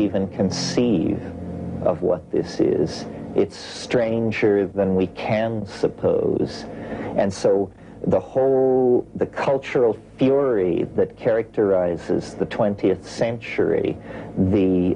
even conceive of what this is. It's stranger than we can suppose. And so the cultural fury that characterizes the 20th century, the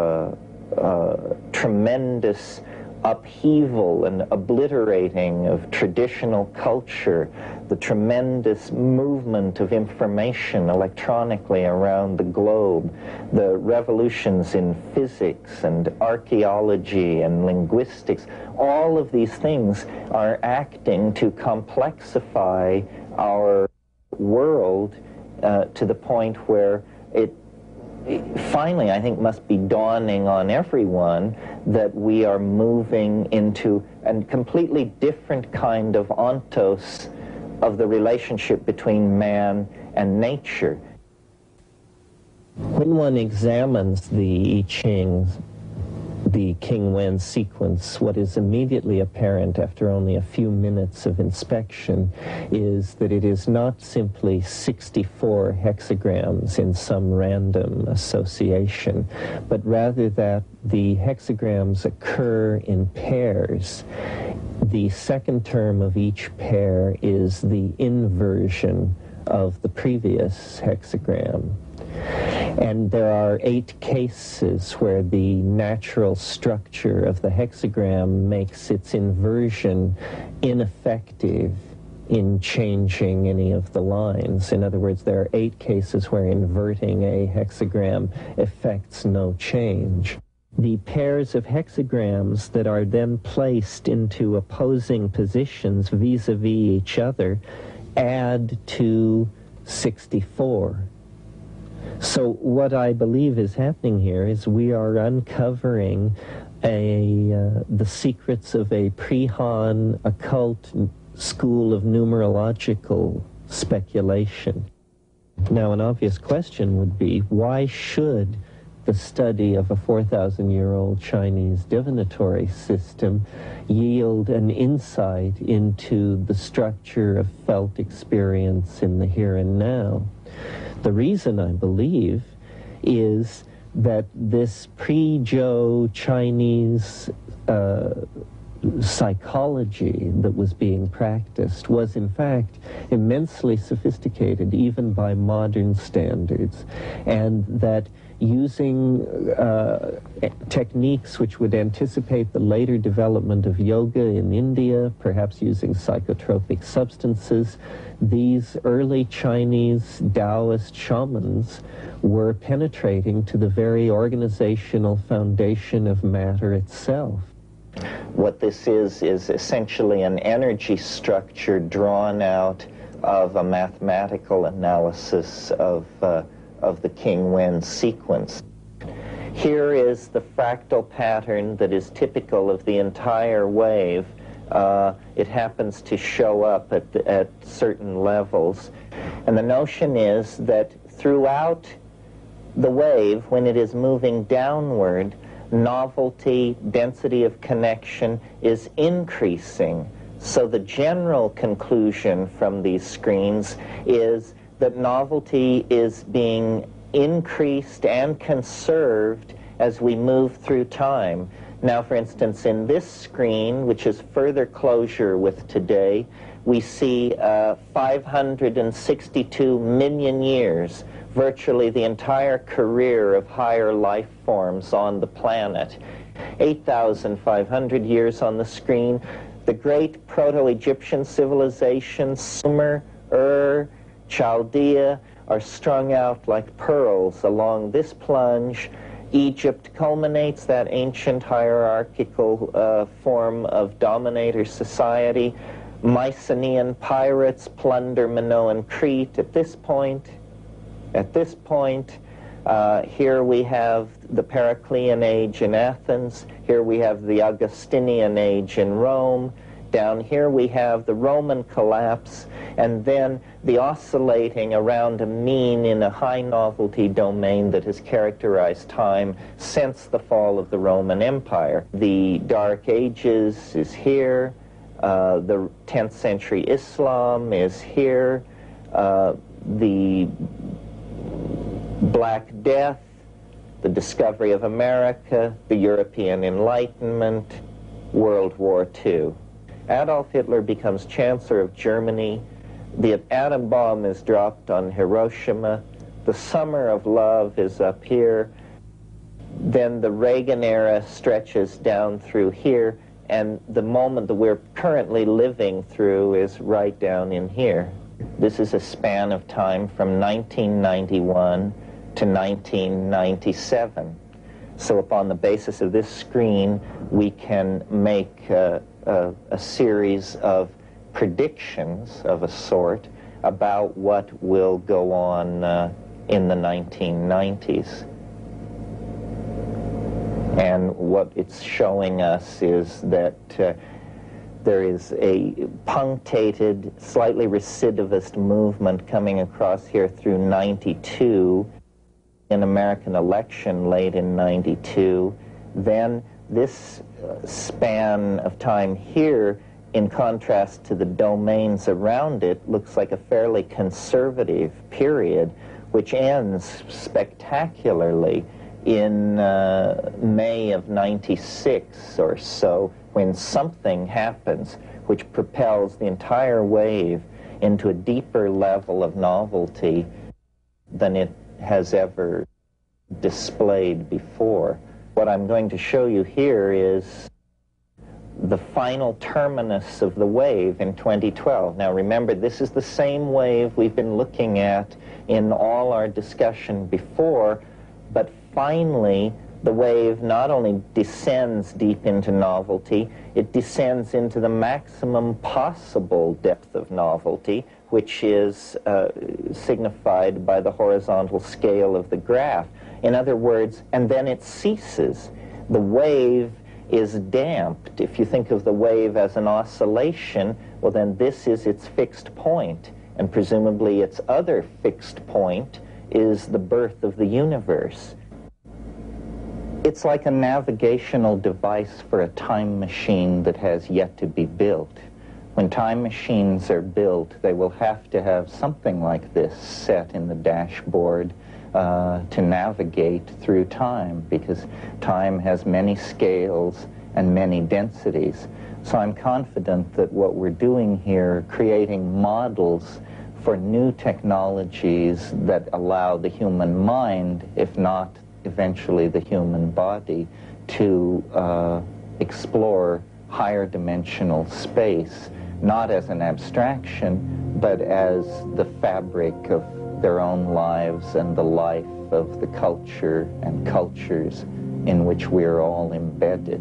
tremendous upheaval and obliterating of traditional culture, the tremendous movement of information electronically around the globe, the revolutions in physics and archaeology and linguistics, all of these things are acting to complexify our world to the point where it finally, I think, must be dawning on everyone that we are moving into a completely different kind of ontos of the relationship between man and nature. When one examines the I Ching, the King Wen sequence, what is immediately apparent after only a few minutes of inspection is that it is not simply 64 hexagrams in some random association, but rather that the hexagrams occur in pairs. The second term of each pair is the inversion of the previous hexagram. And there are 8 cases where the natural structure of the hexagram makes its inversion ineffective in changing any of the lines. In other words, there are 8 cases where inverting a hexagram effects no change. The pairs of hexagrams that are then placed into opposing positions vis-a-vis each other add to 64. So what I believe is happening here is we are uncovering the secrets of a pre-Han occult school of numerological speculation. Now, an obvious question would be, why should the study of a 4,000-year-old Chinese divinatory system yield an insight into the structure of felt experience in the here and now? The reason, I believe, is that this pre-Zhou Chinese psychology that was being practiced was, in fact, immensely sophisticated, even by modern standards, and that using techniques which would anticipate the later development of yoga in India, perhaps using psychotropic substances, these early Chinese Taoist shamans were penetrating to the very organizational foundation of matter itself. What this is essentially an energy structure drawn out of a mathematical analysis of the King Wen sequence. Here is the fractal pattern that is typical of the entire wave. It happens to show up at certain levels. And the notion is that throughout the wave, when it is moving downward, novelty, density of connection is increasing. So the general conclusion from these screens is that novelty is being increased and conserved as we move through time. Now, for instance, in this screen, which is further closure with today, we see 562 million years, virtually the entire career of higher life forms on the planet. 8,500 years on the screen. The great Proto-Egyptian civilizations, Sumer, Ur, Chaldea, are strung out like pearls along this plunge. Egypt culminates that ancient hierarchical form of dominator society. Mycenaean pirates plunder Minoan Crete at this point. Here we have the Periclean age in Athens. Here we have the Augustinian age in Rome. Down here we have the Roman collapse, and then the oscillating around a mean in a high novelty domain that has characterized time since the fall of the Roman Empire. The Dark Ages is here. The 10th century Islam is here. The Black Death the discovery of America, the European Enlightenment, World War II. Adolf Hitler becomes Chancellor of Germany. The atom bomb is dropped on Hiroshima. The summer of love is up here. Then the Reagan era stretches down through here, and the moment that we're currently living through is right down in here. This is a span of time from 1991 to 1997. So upon the basis of this screen, we can make a series of predictions of a sort about what will go on in the 1990s. And what it's showing us is that there is a punctated, slightly recidivist movement coming across here through 92, an American election late in 92. Then this span of time here, in contrast to the domains around it, looks like a fairly conservative period, which ends spectacularly in May of 96 or so, when something happens which propels the entire wave into a deeper level of novelty than it has ever displayed before. What I'm going to show you here is the final terminus of the wave in 2012. Now remember, this is the same wave we've been looking at in all our discussion before, but finally the wave not only descends deep into novelty, it descends into the maximum possible depth of novelty, which is signified by the horizontal scale of the graph. In other words, and then it ceases. The wave is damped. If you think of the wave as an oscillation, well then this is its fixed point, and presumably its other fixed point is the birth of the universe. It's like a navigational device for a time machine that has yet to be built. When time machines are built, they will have to have something like this set in the dashboard to navigate through time, because time has many scales and many densities. So I'm confident that what we're doing here, creating models for new technologies that allow the human mind, if not eventually the human body, to explore higher dimensional space, not as an abstraction, but as the fabric of their own lives and the life of the culture and cultures in which we're all embedded.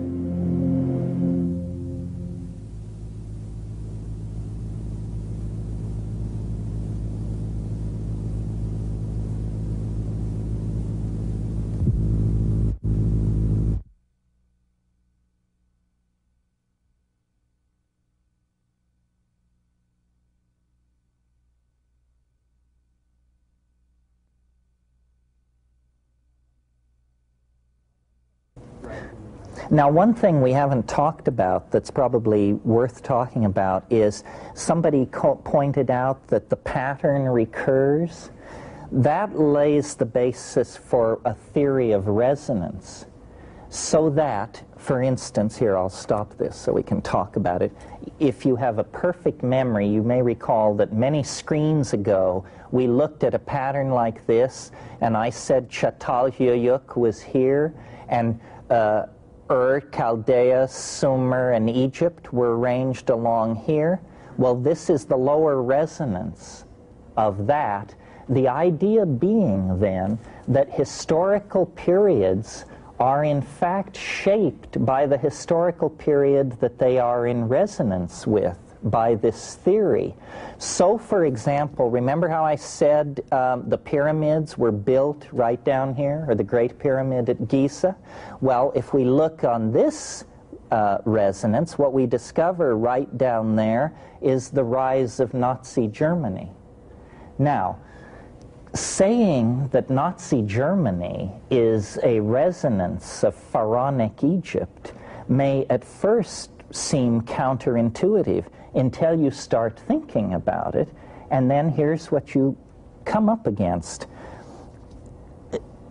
Now, one thing we haven't talked about that's probably worth talking about is somebody pointed out that the pattern recurs. That lays the basis for a theory of resonance, so that, for instance, here I'll stop this so we can talk about it. If you have a perfect memory, you may recall that many screens ago we looked at a pattern like this, and I said Çatalhöyük was here, and Chaldea, Sumer, and Egypt were arranged along here. Well, this is the lower resonance of that. The idea being, then, that historical periods are in fact shaped by the historical period that they are in resonance with, by this theory. So, for example, remember how I said the pyramids were built right down here, or the Great Pyramid at Giza? Well, if we look on this resonance, what we discover right down there is the rise of Nazi Germany. Now, saying that Nazi Germany is a resonance of pharaonic Egypt may at first seem counterintuitive until you start thinking about it, and then here's what you come up against.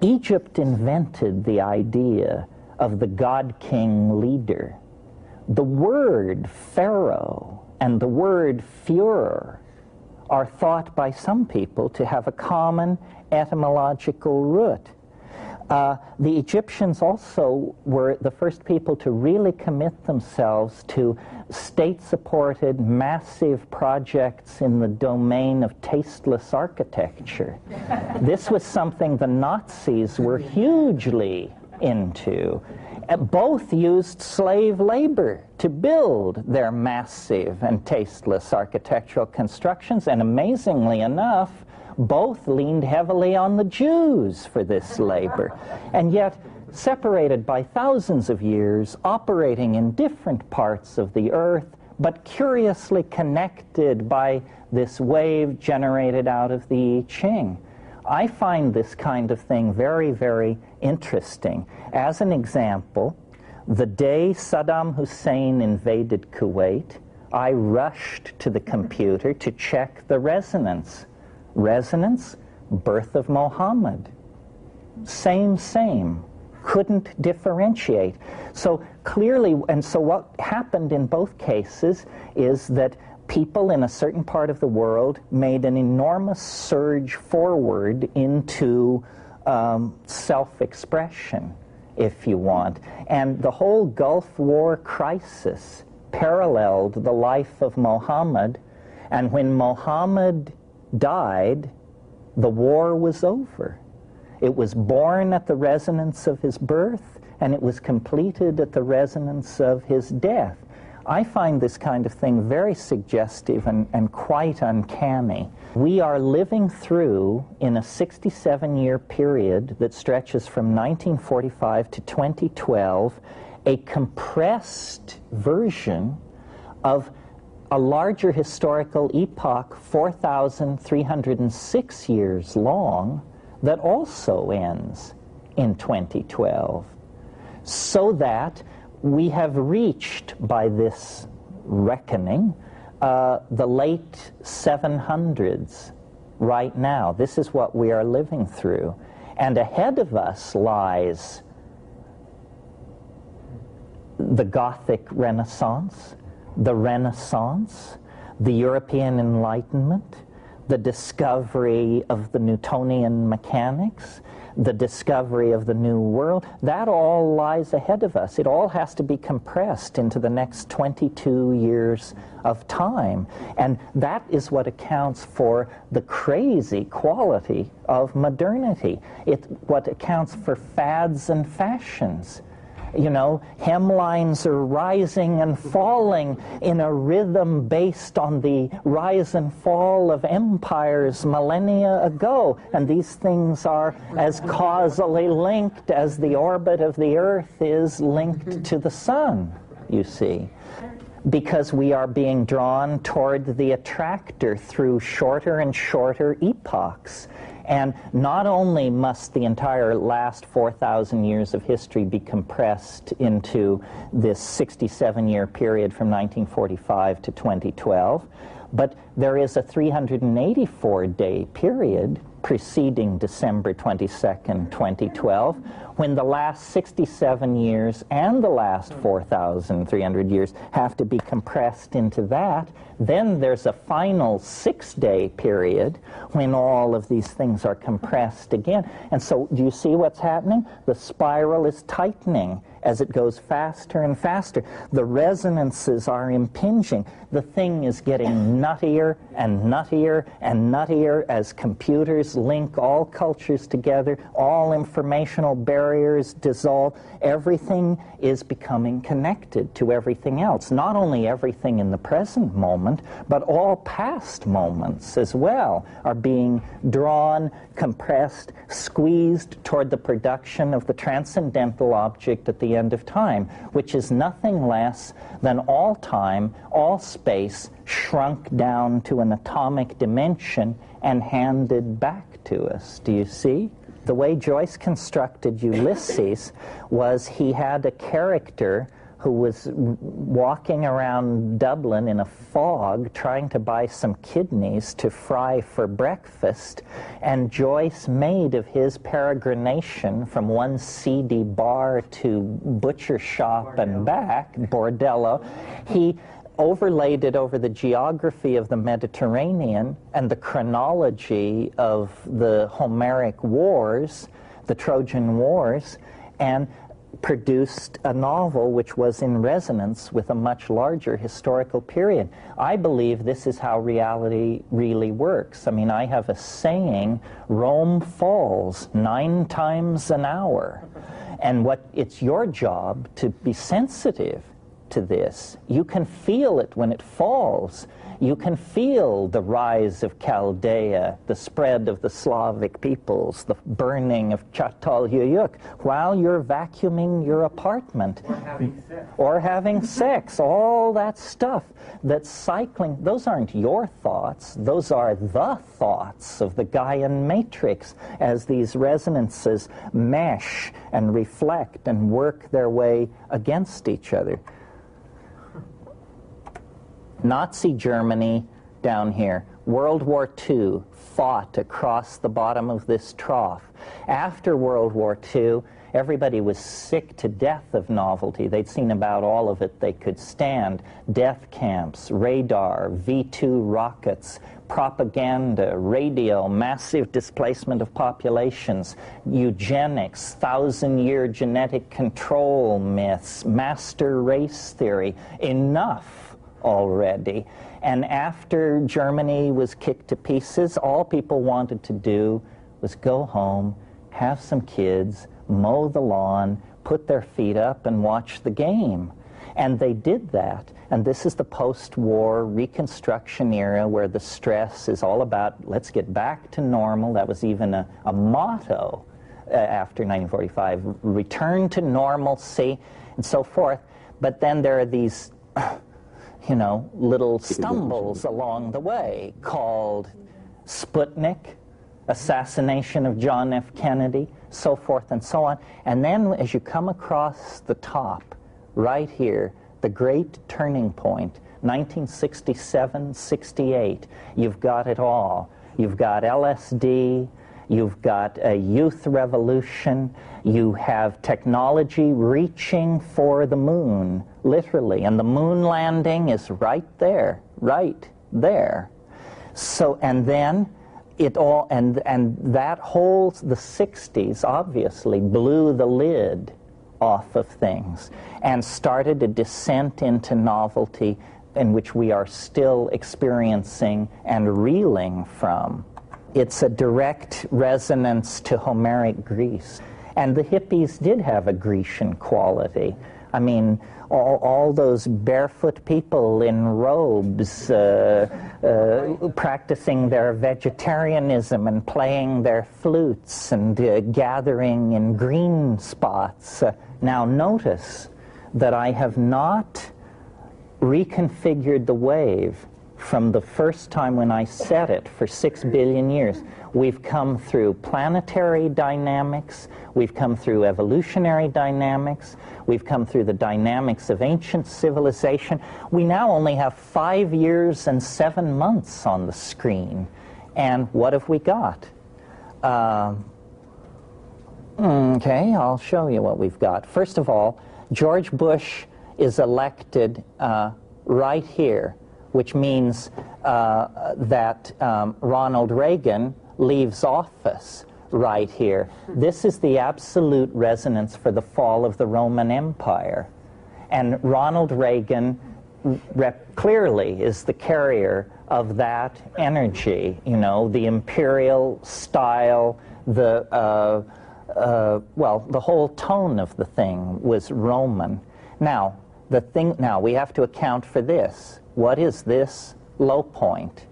Egypt invented the idea of the god-king leader. The word pharaoh and the word Führer are thought by some people to have a common etymological root. The Egyptians also were the first people to really commit themselves to state-supported massive projects in the domain of tasteless architecture. This was something the Nazis were hugely into. Both used slave labor to build their massive and tasteless architectural constructions, and amazingly enough, both leaned heavily on the Jews for this labor. And yet, separated by thousands of years, operating in different parts of the earth, but curiously connected by this wave generated out of the I Ching. I find this kind of thing very, very interesting. As an example, the day Saddam Hussein invaded Kuwait, I rushed to the computer to check the resonance. Resonance, birth of Muhammad. Same. Couldn't differentiate. So clearly, and so what happened in both cases is that people in a certain part of the world made an enormous surge forward into self-expression, if you want. And the whole Gulf War crisis paralleled the life of Muhammad, and when Muhammad died, the war was over. It was born at the resonance of his birth, and it was completed at the resonance of his death. I find this kind of thing very suggestive and quite uncanny. We are living through, in a 67-year period that stretches from 1945 to 2012, a compressed version of a larger historical epoch, 4,306 years long, that also ends in 2012. So that we have reached, by this reckoning, the late 700s right now. This is what we are living through. And ahead of us lies the Gothic Renaissance, the European Enlightenment, the discovery of the Newtonian mechanics, the discovery of the New World. That all lies ahead of us. It all has to be compressed into the next 22 years of time. And that is what accounts for the crazy quality of modernity. It's what accounts for fads and fashions. You know, hemlines are rising and falling in a rhythm based on the rise and fall of empires millennia ago. And these things are as causally linked as the orbit of the Earth is linked to the sun, you see. Because we are being drawn toward the attractor through shorter and shorter epochs. And not only must the entire last 4,000 years of history be compressed into this 67-year period from 1945 to 2012, but there is a 384-day period preceding December 22nd, 2012, when the last 67 years and the last 4,300 years have to be compressed into that. Then there's a final 6-day period when all of these things are compressed again. And so do you see what's happening? The spiral is tightening as it goes faster and faster. The resonances are impinging. The thing is getting nuttier and nuttier and nuttier as computers link all cultures together, all informational barriers dissolve. Everything is becoming connected to everything else. Not only everything in the present moment, but all past moments as well are being drawn, compressed, squeezed toward the production of the transcendental object at the end of time, which is nothing less than all time, all space, shrunk down to an atomic dimension and handed back to us. Do you see? The way Joyce constructed Ulysses was he had a character who was walking around Dublin in a fog trying to buy some kidneys to fry for breakfast, and Joyce made of his peregrination from one seedy bar to butcher shop and back, bordello, he overlaid it over the geography of the Mediterranean and the chronology of the Homeric wars, the Trojan Wars, and produced a novel which was in resonance with a much larger historical period. I believe this is how reality really works. I mean, I have a saying, Rome falls 9 times an hour. And it's your job to be sensitive to this. You can feel it when it falls. You can feel the rise of Chaldea, the spread of the Slavic peoples, the burning of Çatalhöyük, while you're vacuuming your apartment. Or having sex. All that stuff that's cycling. Those aren't your thoughts. Those are the thoughts of the Gaian matrix as these resonances mesh and reflect and work their way against each other. Nazi Germany down here, World War II, fought across the bottom of this trough. After World War II, everybody was sick to death of novelty. They'd seen about all of it they could stand. Death camps, radar, V-2 rockets, propaganda, radio, massive displacement of populations, eugenics, 1,000-year genetic control myths, master race theory. Enough already. And after Germany was kicked to pieces, all people wanted to do was go home, have some kids, mow the lawn, put their feet up, and watch the game. And they did that. And this is the post-war Reconstruction era where the stress is all about, let's get back to normal. That was even a motto after 1945, return to normalcy, and so forth. But then there are these little stumbles along the way called Sputnik, assassination of John F. Kennedy, so forth and so on. And then as you come across the top, right here, the great turning point, 1967-68, you've got it all. You've got LSD, you've got a youth revolution, you have technology reaching for the moon, literally, and the moon landing is right there. So, and then it all, and that whole, the 60s obviously blew the lid off of things and started a descent into novelty in which we are still experiencing and reeling from. It's a direct resonance to Homeric Greece. And the hippies did have a Grecian quality. I mean, all those barefoot people in robes practicing their vegetarianism and playing their flutes and gathering in green spots. Now notice that I have not reconfigured the wave from the first time when I set it for 6 billion years. We've come through planetary dynamics, we've come through evolutionary dynamics, we've come through the dynamics of ancient civilization. We now only have 5 years and 7 months on the screen. And what have we got? Okay, I'll show you what we've got. First of all, George Bush is elected right here, which means that Ronald Reagan leaves office right here. This is the absolute resonance for the fall of the Roman Empire. And Ronald Reagan clearly is the carrier of that energy, the imperial style, the whole tone of the thing was Roman. Now, we have to account for this. What is this low point?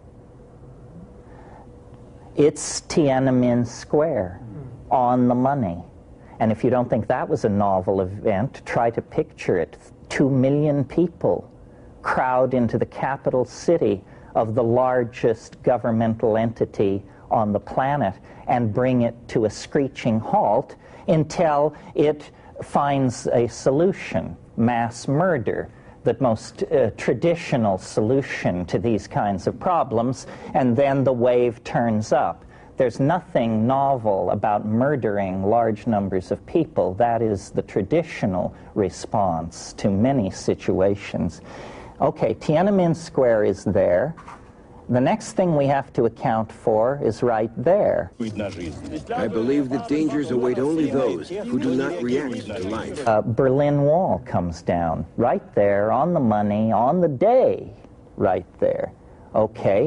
It's Tiananmen Square, on the money. And if you don't think that was a novel event, try to picture it. 2 million people crowd into the capital city of the largest governmental entity on the planet and bring it to a screeching halt until it finds a solution, mass murder, the most traditional solution to these kinds of problems, and then the wave turns up. There's nothing novel about murdering large numbers of people. That is the traditional response to many situations. Okay, Tiananmen Square is there. The next thing we have to account for is right there. I believe that dangers await only those who do not react to life. Berlin Wall comes down right there, on the money, on the day, right there. Okay.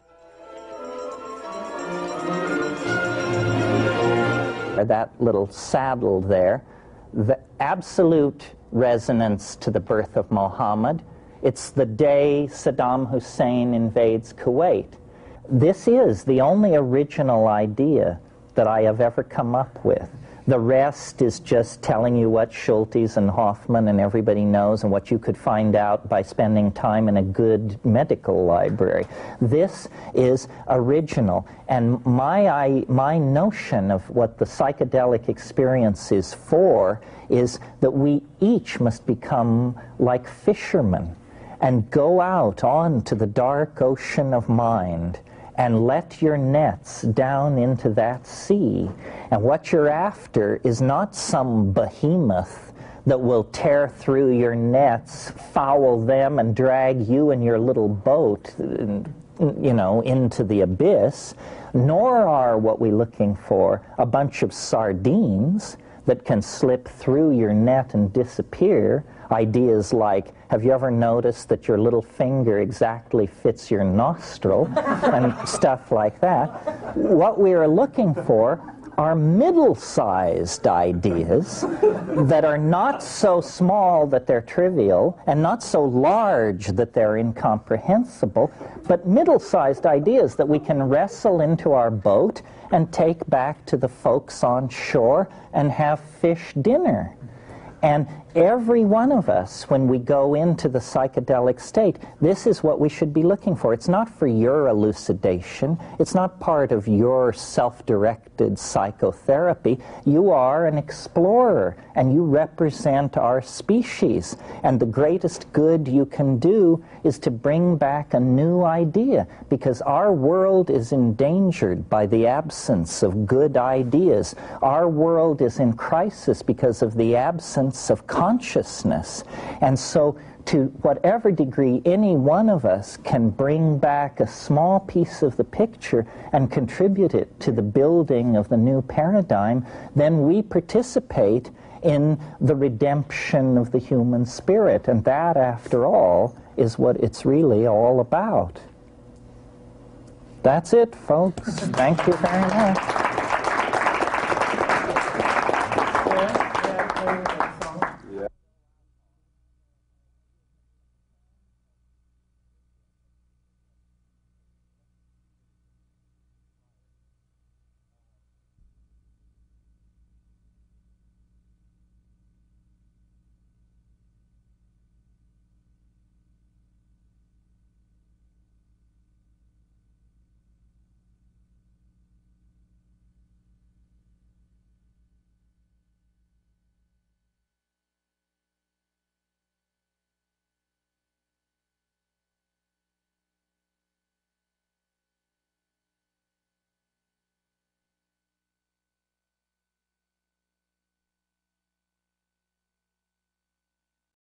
That little saddle there, the absolute resonance to the birth of Muhammad. It's the day Saddam Hussein invades Kuwait. This is the only original idea that I have ever come up with. The rest is just telling you what Schultes and Hoffman and everybody knows and what you could find out by spending time in a good medical library. This is original, and my notion of what the psychedelic experience is for is that we each must become like fishermen and go out onto the dark ocean of mind and let your nets down into that sea. And what you're after is not some behemoth that will tear through your nets, foul them, and drag you and your little boat, you know, into the abyss. Nor are what we're looking for a bunch of sardines that can slip through your net and disappear. Ideas like, have you ever noticed that your little finger exactly fits your nostril, and stuff like that. What we are looking for are middle-sized ideas that are not so small that they're trivial and not so large that they're incomprehensible, but middle-sized ideas that we can wrestle into our boat and take back to the folks on shore and have fish dinner. And every one of us, when we go into the psychedelic state, this is what we should be looking for. It's not for your elucidation. It's not part of your self-directed psychotherapy. You are an explorer, and you represent our species. And the greatest good you can do is to bring back a new idea, because our world is endangered by the absence of good ideas. Our world is in crisis because of the absence of consciousness. And so, to whatever degree any one of us can bring back a small piece of the picture and contribute it to the building of the new paradigm, then we participate in the redemption of the human spirit. And that, after all, is what it's really all about. That's it, folks. Thank you very much.